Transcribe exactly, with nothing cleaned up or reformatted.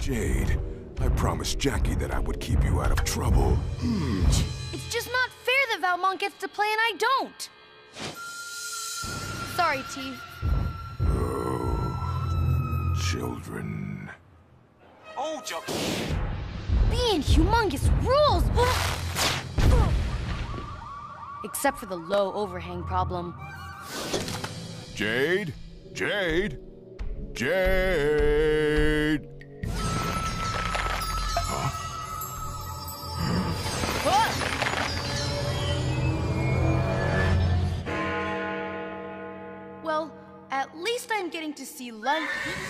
Jade, I promised Jackie that I would keep you out of trouble. Hmm. It's just not fair that Valmont gets to play and I don't. Sorry, Teef. Oh, children. Oh, Joe. Being humongous rules! Except for the low overhang problem. Jade? Jade? Jade! Huh? Well, at least I'm getting to see Lun...